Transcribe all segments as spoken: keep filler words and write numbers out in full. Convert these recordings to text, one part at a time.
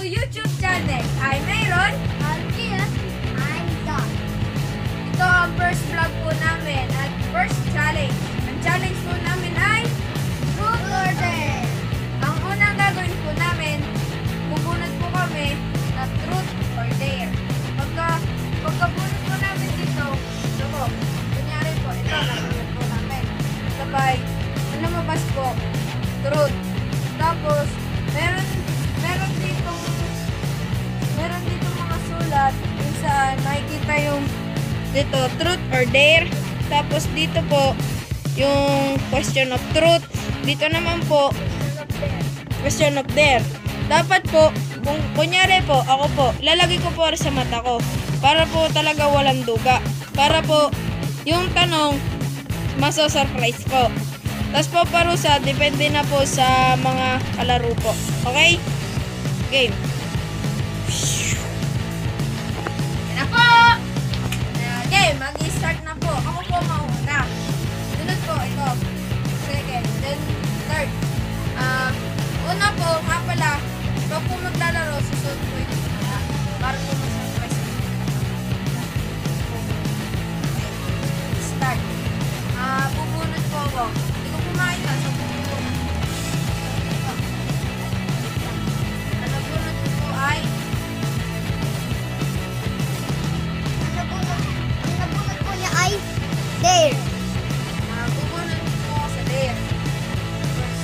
YouTube channel ay mayroon Algiers, I'm done. ito ang first vlog po namin at first challenge. Ang challenge po namin ay Truth or dare? ang unang gagawin po namin, bubunot po kami na truth or dare. Pagka, pagkabunot po namin dito, ito po, kunyari po, ito, nabunot po namin. Sabay, ang lumabas po, truth. Tapos, meron, meron dito, meron dito mga sulat kung saan makikita yung dito, truth or dare. Tapos dito po, yung question of truth. Dito naman po, question of dare. Dapat po, kung kunyari po, ako po, lalagay ko po sa mata ko. Para po talaga walang duga. Para po, yung tanong, maso-surprise po. Tapos po parusa, depende na po sa mga kalaro po. Okay? Game. Yan na po! Uh, game, mag-start na po. Ako po mauna. Sunod po, ito. Second, then third. Uh, una po, nga pala, pag po maglalaro, susunod po ito. Para po mag-surprise. Okay. Start. Ah, uh, bubunot po ako. Hindi ko pumakita sa bubunot. Ang nabunot ko po ay Ang nabunot, ang nabunot po niya ay dare. ah, bubunot po ako sa dare. First.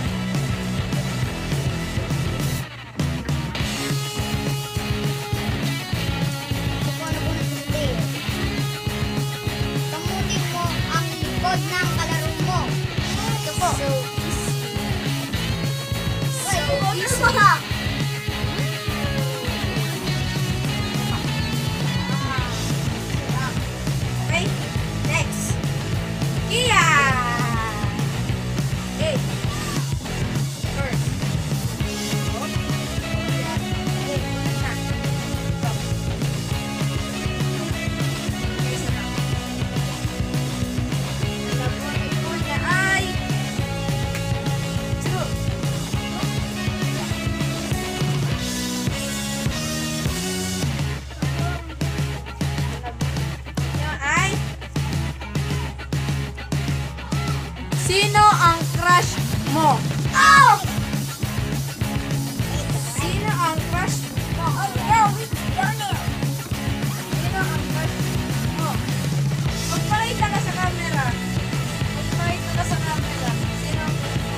Ito po ang nabunot ko sa dare. Kamutin mo ang likod ng kalaro mo. Ito po. So easy. Uy, So bubunot easy. mo ha. Okay, next. Kia! Okay. First. Oh. Okay, punta na. Go. Okay, isa na. Ang nabunot po niya ay true. Niya ay sino ang crush mo? Oh! Sino ang crush mo? Oh, no, we done it. Sino ang crush mo? Magpakita ka sa camera. Magpakita ka sa camera. Sino ang crush mo?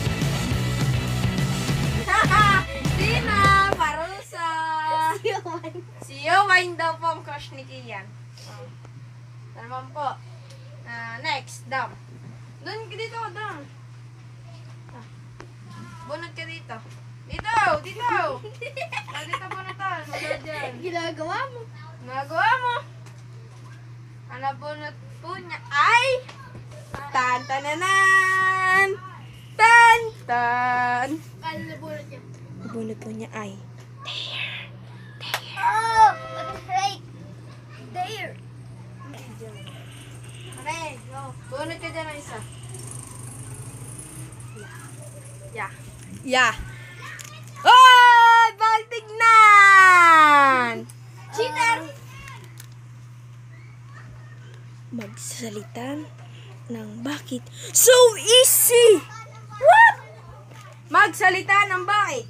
Haha! Sino? Parusa! Si Yowain daw po ang crush ni Kian. Oh. Ito naman po. Ah, next, Dam. Doon ka dito, Dam. Ah. Bunot ka dito. Dito! Dito! Ah, dito bunutan. Wala dyan. Ginagawa mo. Nagawa mo. Ang nabunot po niya ay tan tananan tan tan. Ano nabunot niya? Nabunot po niya ay Oh! Right. There. okay, go. Bunot ka dyan ng isa. Yeah. Yeah. Oh! Bawal tignan! Cheater! Magsalita ng bakit so easy. What? Magsalita ng bakit